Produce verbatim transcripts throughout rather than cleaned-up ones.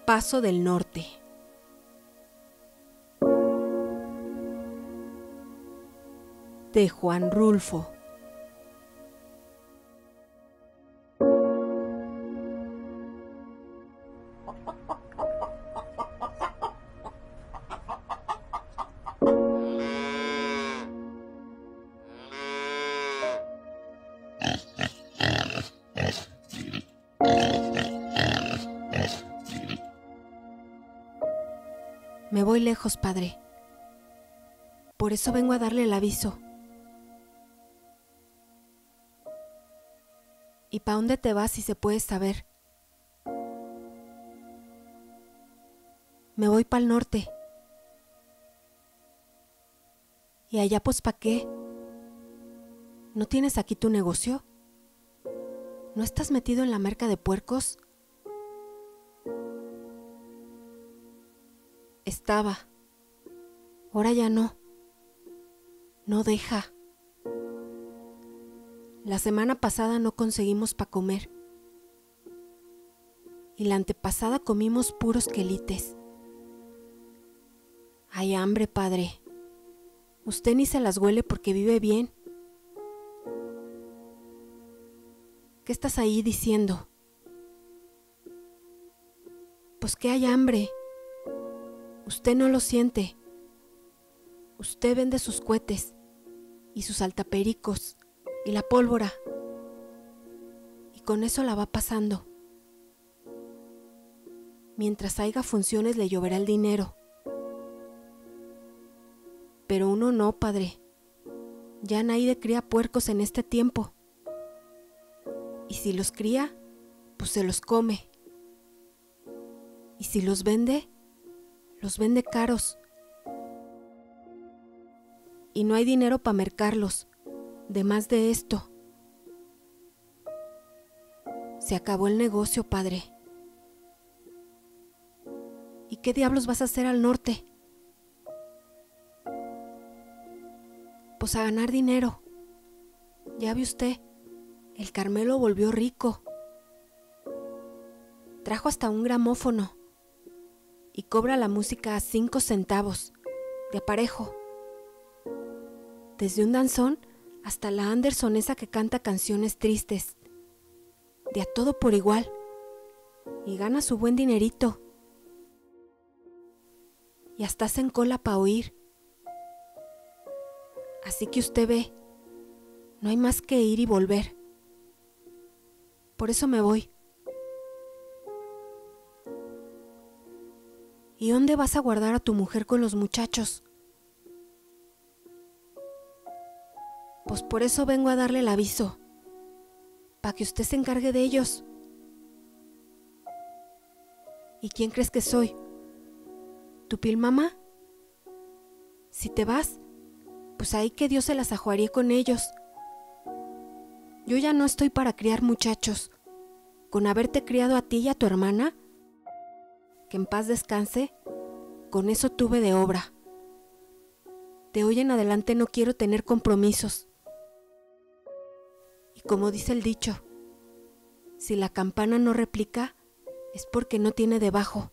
Paso del Norte. De Juan Rulfo. Me voy lejos, padre. Por eso vengo a darle el aviso. ¿Y pa' dónde te vas si se puede saber? Me voy pa'l norte. ¿Y allá pues pa' qué? ¿No tienes aquí tu negocio? ¿No estás metido en la merca de puercos? Estaba. Ahora ya no. No deja. La semana pasada no conseguimos pa' comer. Y la antepasada comimos puros quelites. Hay hambre, padre. Usted ni se las huele porque vive bien. ¿Qué estás ahí diciendo? Pues que hay hambre. Usted no lo siente. Usted vende sus cohetes y sus altapericos y la pólvora. Y con eso la va pasando. Mientras haya funciones le lloverá el dinero. Pero uno no, padre. Ya nadie cría puercos en este tiempo. Y si los cría, pues se los come. Y si los vende, los vende caros. Y no hay dinero para mercarlos, de más de esto. Se acabó el negocio, padre. ¿Y qué diablos vas a hacer al norte? Pues a ganar dinero. Ya ve usted, el Carmelo volvió rico. Trajo hasta un gramófono y cobra la música a cinco centavos, de aparejo. Desde un danzón hasta la Anderson esa que canta canciones tristes. De a todo por igual. Y gana su buen dinerito. Y hasta hacen cola pa' oír. Así que usted ve, no hay más que ir y volver. Por eso me voy. ¿Y dónde vas a guardar a tu mujer con los muchachos? Pues por eso vengo a darle el aviso, para que usted se encargue de ellos. ¿Y quién crees que soy? ¿Tu pilmamá? Si te vas, pues ahí que Dios se las ajuaría con ellos. Yo ya no estoy para criar muchachos. Con haberte criado a ti y a tu hermana, que en paz descanse, con eso tuve de obra. De hoy en adelante no quiero tener compromisos. Y como dice el dicho, si la campana no replica, es porque no tiene debajo.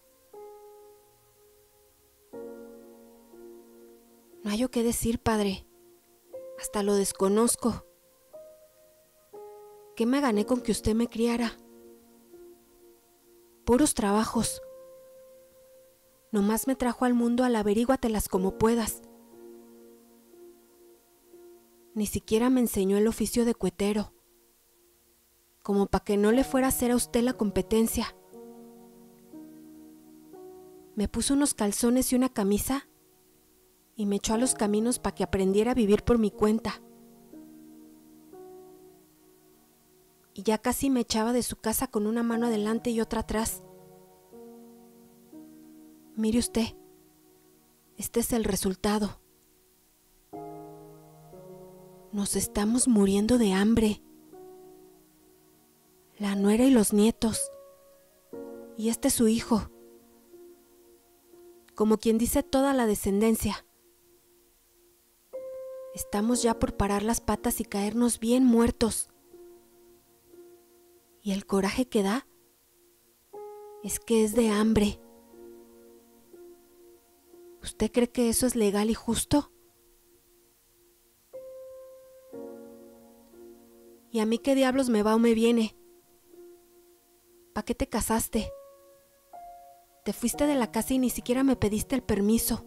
No hay yo qué decir, padre. Hasta lo desconozco. ¿Qué me gané con que usted me criara? Puros trabajos. Nomás me trajo al mundo al averíguatelas como puedas. Ni siquiera me enseñó el oficio de cuetero, como para que no le fuera a hacer a usted la competencia. Me puso unos calzones y una camisa y me echó a los caminos para que aprendiera a vivir por mi cuenta. Y ya casi me echaba de su casa con una mano adelante y otra atrás. Mire usted, este es el resultado. Nos estamos muriendo de hambre. La nuera y los nietos. Y este es su hijo. Como quien dice toda la descendencia. Estamos ya por parar las patas y caernos bien muertos. Y el coraje que da es que es de hambre. ¿Usted cree que eso es legal y justo? ¿Y a mí qué diablos me va o me viene? ¿Para qué te casaste? Te fuiste de la casa y ni siquiera me pediste el permiso.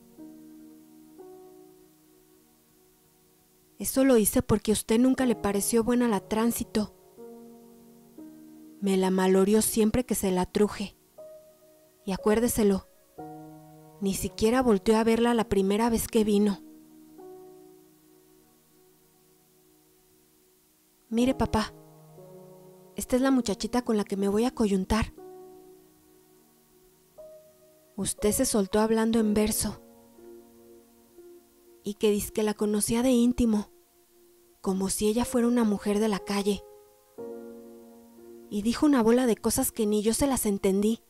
Eso lo hice porque a usted nunca le pareció buena la tránsito. Me la malorió siempre que se la truje. Y acuérdeselo, ni siquiera volteó a verla la primera vez que vino. Mire, papá, esta es la muchachita con la que me voy a coyuntar. Usted se soltó hablando en verso. Y que dizque la conocía de íntimo, como si ella fuera una mujer de la calle. Y dijo una bola de cosas que ni yo se las entendí.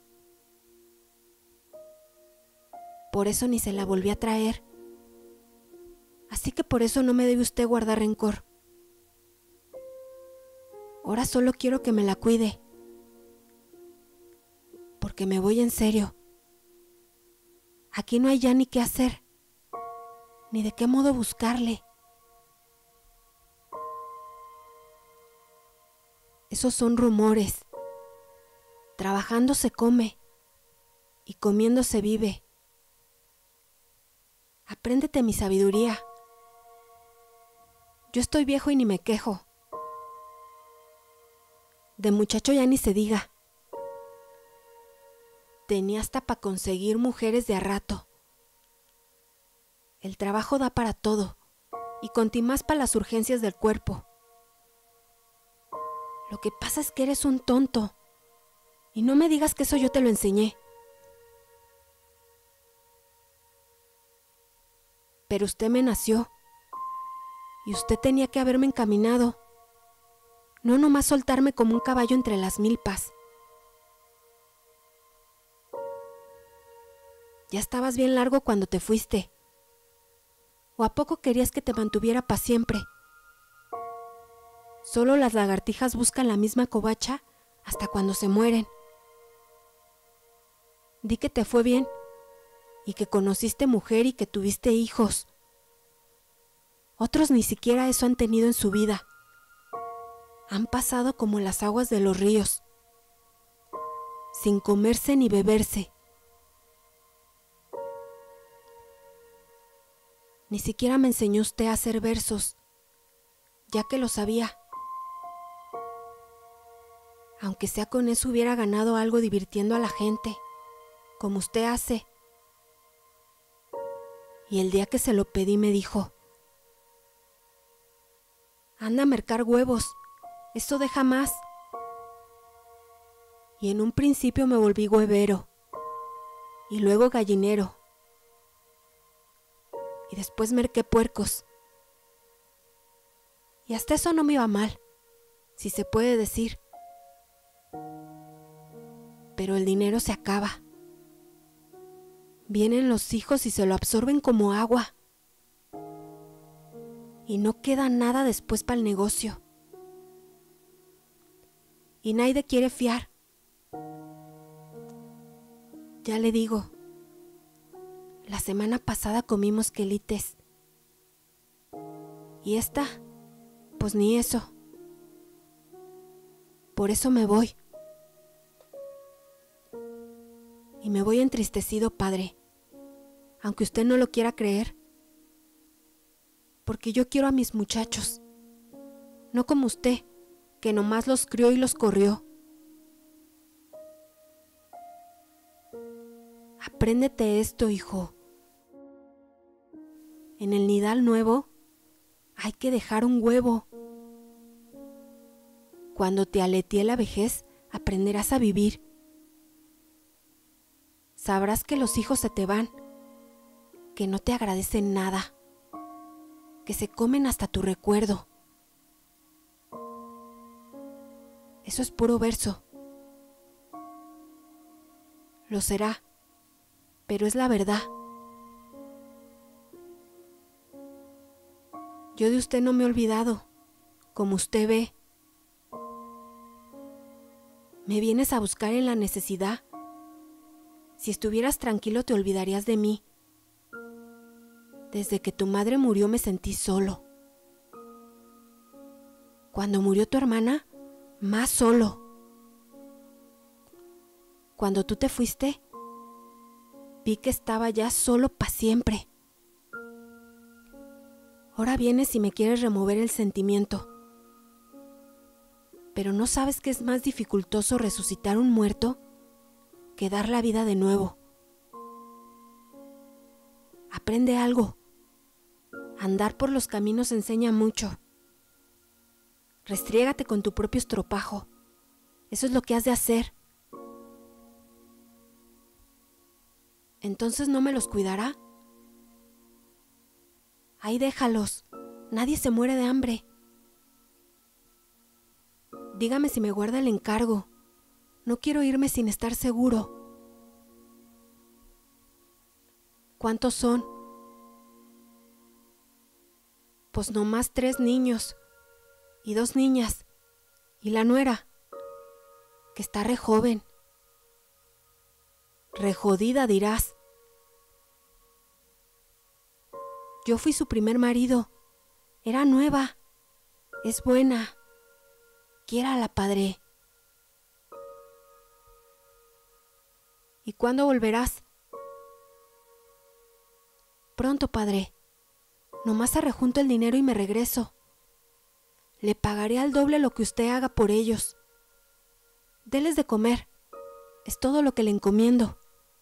Por eso ni se la volví a traer. Así que por eso no me debe usted guardar rencor. Ahora solo quiero que me la cuide. Porque me voy en serio. Aquí no hay ya ni qué hacer, ni de qué modo buscarle. Esos son rumores. Trabajando se come y comiendo se vive. Apréndete mi sabiduría. Yo estoy viejo y ni me quejo. De muchacho ya ni se diga. Tenía hasta para conseguir mujeres de a rato. El trabajo da para todo y contimás para las urgencias del cuerpo. Lo que pasa es que eres un tonto y no me digas que eso yo te lo enseñé. Pero usted me nació y usted tenía que haberme encaminado, no nomás soltarme como un caballo entre las milpas. Ya estabas bien largo cuando te fuiste. ¿O a poco querías que te mantuviera para siempre? Solo las lagartijas buscan la misma covacha hasta cuando se mueren. Di que te fue bien y que conociste mujer y que tuviste hijos. Otros ni siquiera eso han tenido en su vida. Han pasado como las aguas de los ríos, sin comerse ni beberse. Ni siquiera me enseñó usted a hacer versos, ya que lo sabía. Aunque sea con eso hubiera ganado algo divirtiendo a la gente, como usted hace. Y el día que se lo pedí me dijo: anda a mercar huevos, eso deja más. Y en un principio me volví huevero, y luego gallinero. Y después merqué puercos. Y hasta eso no me iba mal, si se puede decir. Pero el dinero se acaba. Vienen los hijos y se lo absorben como agua. Y no queda nada después para el negocio. Y nadie quiere fiar. Ya le digo, la semana pasada comimos quelites. Y esta, pues ni eso. Por eso me voy. Y me voy entristecido, padre, aunque usted no lo quiera creer. Porque yo quiero a mis muchachos, no como usted, que nomás los crió y los corrió. Apréndete esto, hijo. En el nidal nuevo hay que dejar un huevo. Cuando te aletee la vejez, aprenderás a vivir. Sabrás que los hijos se te van, que no te agradecen nada, que se comen hasta tu recuerdo. Eso es puro verso. Lo será, pero es la verdad. Yo de usted no me he olvidado, como usted ve. Me vienes a buscar en la necesidad, Si estuvieras tranquilo te olvidarías de mí. Desde que tu madre murió me sentí solo. Cuando murió tu hermana, más solo. Cuando tú te fuiste, vi que estaba ya solo para siempre. Ahora vienes y me quieres remover el sentimiento. Pero ¿no sabes que es más dificultoso resucitar un muerto que dar la vida de nuevo? Aprende algo. Andar por los caminos enseña mucho. Restriégate con tu propio estropajo. Eso es lo que has de hacer. ¿Entonces no me los cuidará? Ahí déjalos. Nadie se muere de hambre. Dígame si me guarda el encargo. No quiero irme sin estar seguro. ¿Cuántos son? Pues nomás tres niños y dos niñas y la nuera, que está re joven. Re jodida dirás. Yo fui su primer marido. Era nueva. Es buena. Quiérala, padre. ¿Y cuándo volverás? Pronto, padre. Nomás arrejunto el dinero y me regreso. Le pagaré al doble lo que usted haga por ellos. Deles de comer. Es todo lo que le encomiendo.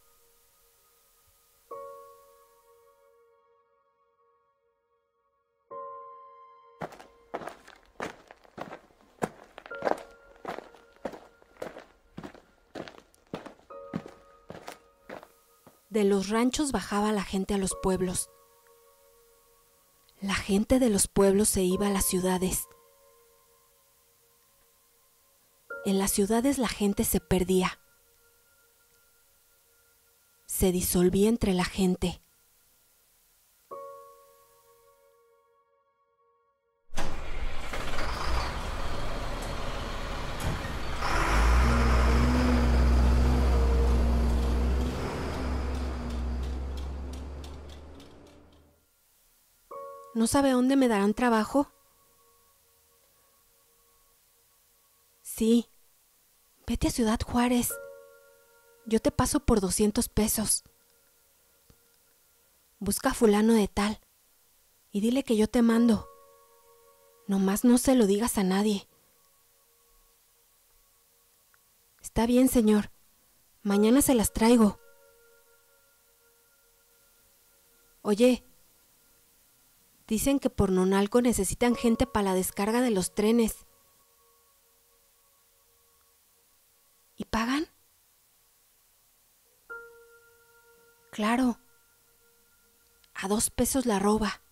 De los ranchos bajaba la gente a los pueblos. La gente de los pueblos se iba a las ciudades. En las ciudades la gente se perdía. Se disolvía entre la gente. ¿No sabe dónde me darán trabajo? Sí, vete a Ciudad Juárez. Yo te paso por doscientos pesos. Busca a fulano de tal y dile que yo te mando. Nomás no se lo digas a nadie. Está bien, señor. Mañana se las traigo. Oye, dicen que por Nonalco necesitan gente para la descarga de los trenes. ¿Y pagan? Claro. A dos pesos la arroba.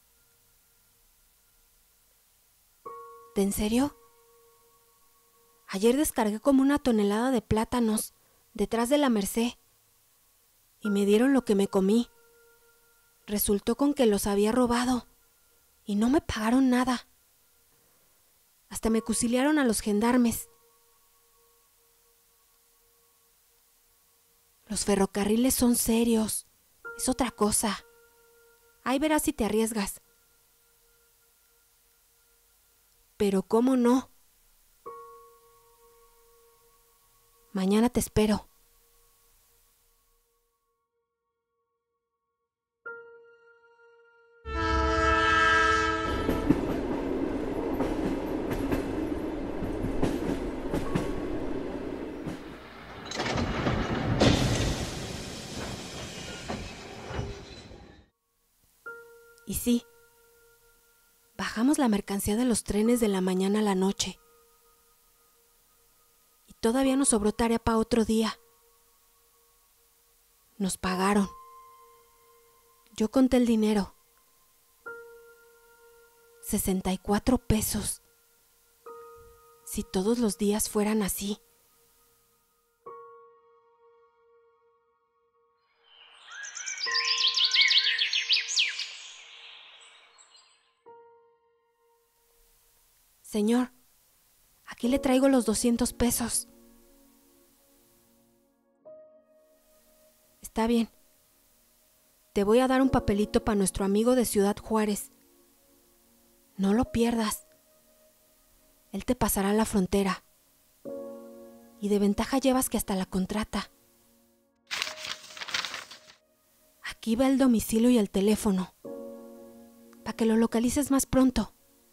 ¿De en serio? Ayer descargué como una tonelada de plátanos detrás de la Merced y me dieron lo que me comí. Resultó con que los había robado y no me pagaron nada. Hasta me cuchillaron a los gendarmes. Los ferrocarriles son serios, es otra cosa. Ahí verás si te arriesgas. Pero ¿cómo no? Mañana te espero. Y sí, bajamos la mercancía de los trenes de la mañana a la noche. Y todavía nos sobró tarea para otro día. Nos pagaron. Yo conté el dinero. sesenta y cuatro pesos. Si todos los días fueran así. Señor, aquí le traigo los doscientos pesos. Está bien. Te voy a dar un papelito para nuestro amigo de Ciudad Juárez. No lo pierdas. Él te pasará la frontera. Y de ventaja llevas que hasta la contrata. Aquí va el domicilio y el teléfono, para que lo localices más pronto.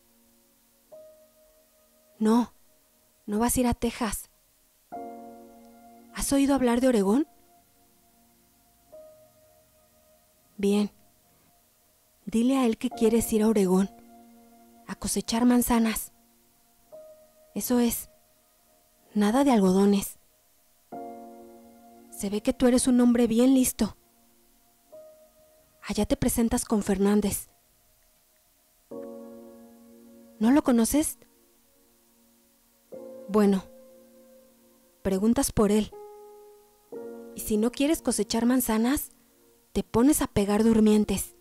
No, no vas a ir a Texas. ¿Has oído hablar de Oregón? Bien. Dile a él que quieres ir a Oregón, a cosechar manzanas. Eso es, nada de algodones. Se ve que tú eres un hombre bien listo. Allá te presentas con Fernández. ¿No lo conoces? Bueno, preguntas por él. Y si no quieres cosechar manzanas, te pones a pegar durmientes.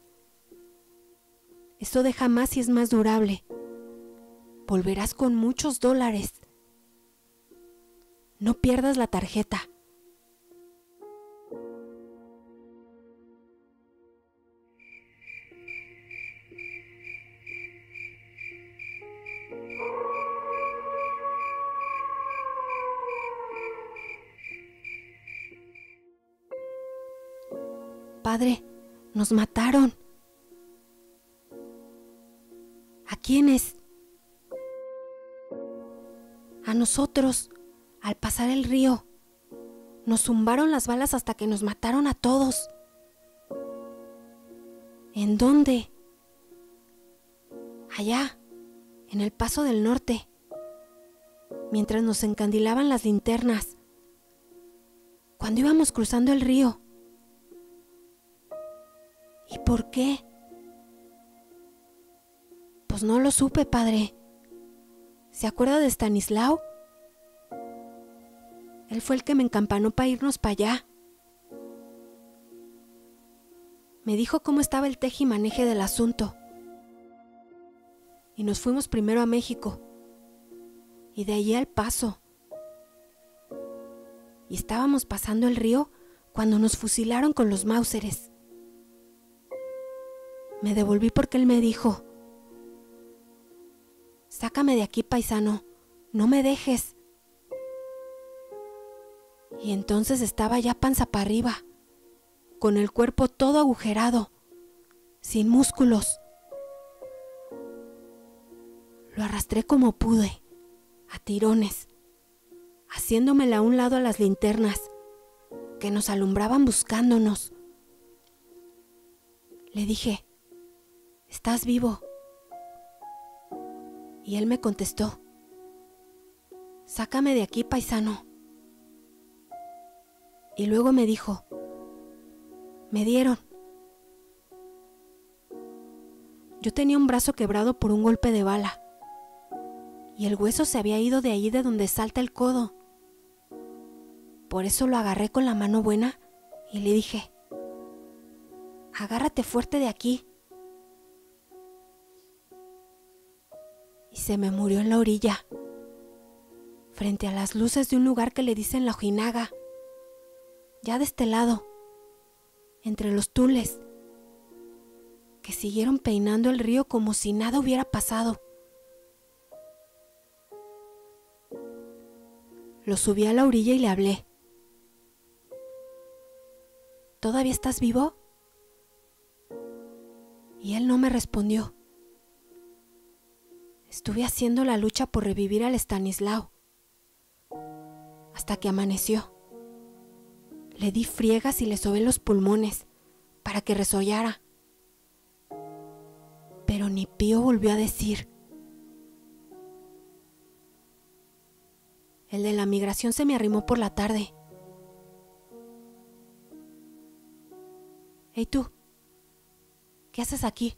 Eso deja más y es más durable. Volverás con muchos dólares. No pierdas la tarjeta. Padre, nos mataron. ¿A quiénes? A nosotros, al pasar el río. Nos zumbaron las balas hasta que nos mataron a todos. ¿En dónde? Allá, en el Paso del Norte, mientras nos encandilaban las linternas, cuando íbamos cruzando el río. ¿Y por qué? Pues no lo supe, padre. ¿Se acuerda de Stanislao? Él fue el que me encampanó para irnos para allá. Me dijo cómo estaba el tejimaneje del asunto. Y nos fuimos primero a México. Y de allí al Paso. Y estábamos pasando el río cuando nos fusilaron con los Mauseres. Me devolví porque él me dijo: sácame de aquí, paisano, no me dejes. Y entonces estaba ya panza para arriba, con el cuerpo todo agujerado, sin músculos. Lo arrastré como pude, a tirones, haciéndomela a un lado a las linternas, que nos alumbraban buscándonos. Le dije: ¿estás vivo? Y él me contestó: sácame de aquí, paisano. Y luego me dijo: me dieron. Yo tenía un brazo quebrado por un golpe de bala, y el hueso se había ido de ahí de donde salta el codo. Por eso lo agarré con la mano buena y le dije: agárrate fuerte de aquí. Y se me murió en la orilla, frente a las luces de un lugar que le dicen la Ojinaga, ya de este lado, entre los tules, que siguieron peinando el río como si nada hubiera pasado. Lo subí a la orilla y le hablé: ¿todavía estás vivo? Y él no me respondió. Estuve haciendo la lucha por revivir al Stanislao, hasta que amaneció. Le di friegas y le sobé los pulmones para que resollara. Pero ni pío volvió a decir. El de la migración se me arrimó por la tarde. Hey tú, ¿qué haces aquí?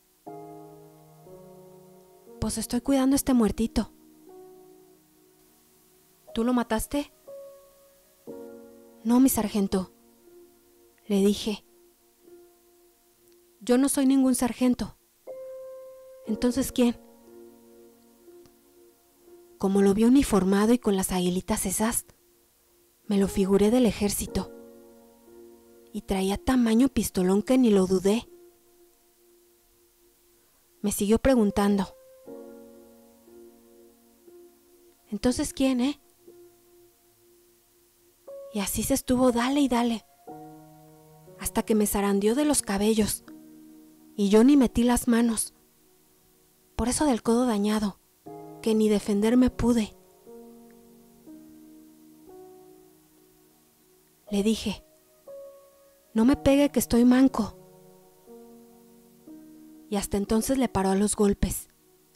Pues estoy cuidando a este muertito. ¿Tú lo mataste? No, mi sargento. Le dije: yo no soy ningún sargento. ¿Entonces quién? Como lo vi uniformado y con las aguilitas esas, me lo figuré del ejército. y traía tamaño pistolón que ni lo dudé. Me siguió preguntando. ¿Entonces quién, eh? Y así se estuvo dale y dale, hasta que me zarandeó de los cabellos, y yo ni metí las manos, por eso del codo dañado, que ni defenderme pude. Le dije, no me pegue que estoy manco. Y hasta entonces le paró a los golpes.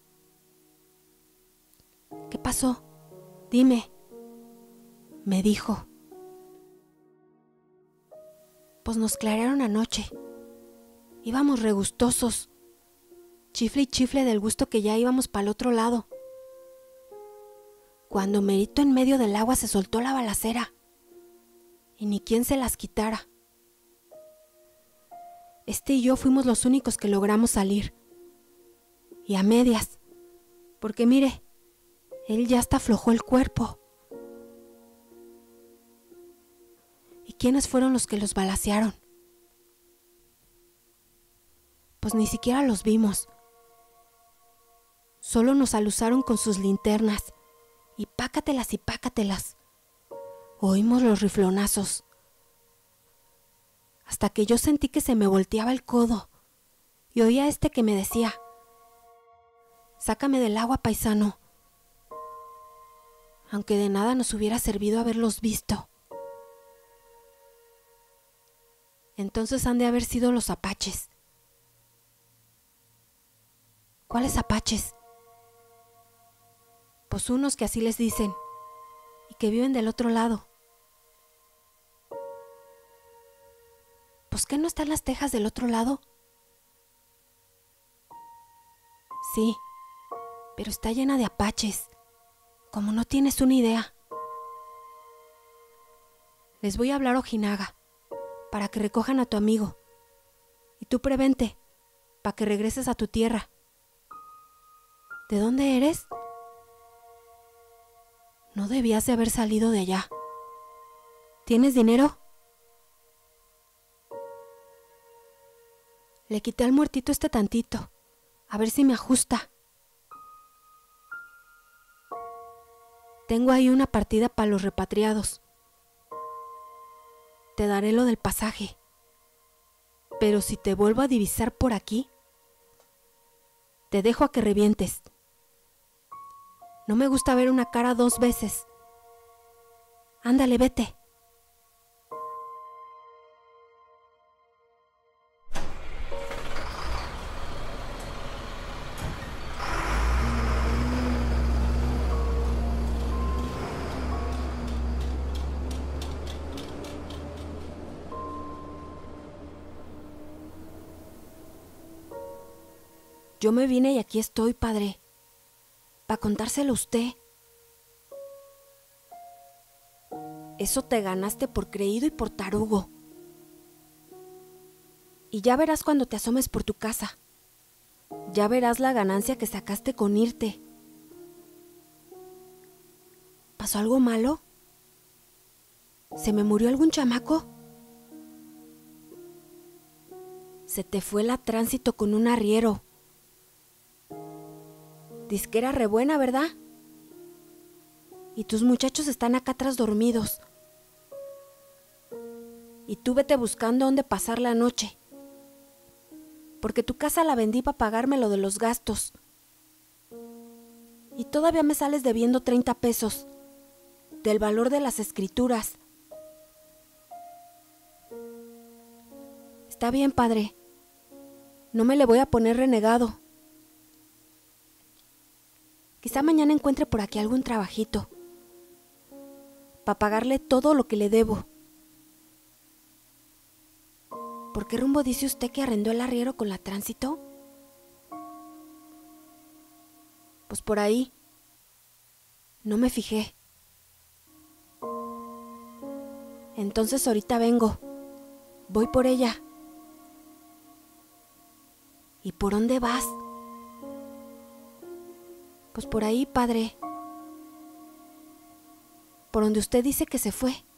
¿Qué pasó? Dime, me dijo. Pues nos clarearon anoche. Íbamos regustosos, chifle y chifle del gusto que ya íbamos para el otro lado. Cuando merito en medio del agua se soltó la balacera, y ni quien se las quitara. Este y yo fuimos los únicos que logramos salir, y a medias, porque mire, él ya hasta aflojó el cuerpo. ¿Y quiénes fueron los que los balacearon? Pues ni siquiera los vimos. Solo nos alusaron con sus linternas, y pácatelas y pácatelas. Oímos los riflonazos, hasta que yo sentí que se me volteaba el codo, y oía a este que me decía, sácame del agua, paisano, aunque de nada nos hubiera servido haberlos visto. Entonces han de haber sido los apaches. ¿Cuáles apaches? Pues unos que así les dicen, y que viven del otro lado. ¿Pues qué no están las tejas del otro lado? Sí, pero está llena de apaches, como no tienes una idea. Les voy a hablar a Ojinaga, para que recojan a tu amigo, y tú prevente, para que regreses a tu tierra. ¿De dónde eres? No debías de haber salido de allá. ¿Tienes dinero? Le quité al muertito este tantito, a ver si me ajusta. Tengo ahí una partida para los repatriados. Te daré lo del pasaje. Pero si te vuelvo a divisar por aquí, te dejo a que revientes. No me gusta ver una cara dos veces. Ándale, vete. Yo me vine y aquí estoy, padre, para contárselo a usted. Eso te ganaste por creído y por tarugo. Y ya verás cuando te asomes por tu casa. Ya verás la ganancia que sacaste con irte. ¿Pasó algo malo? ¿Se me murió algún chamaco? Se te fue la tránsito con un arriero. Disquera re buena, ¿verdad? Y tus muchachos están acá atrás dormidos. Y tú vete buscando dónde pasar la noche. Porque tu casa la vendí para pagarme lo de los gastos. Y todavía me sales debiendo treinta pesos. Del valor de las escrituras. Está bien, padre. No me le voy a poner renegado. Quizá mañana encuentre por aquí algún trabajito, para pagarle todo lo que le debo. ¿Por qué rumbo dice usted que arrendó el arriero con la tránsito? Pues por ahí. No me fijé. Entonces ahorita vengo. Voy por ella. ¿Y por dónde vas? Pues por ahí, padre. Por donde usted dice que se fue.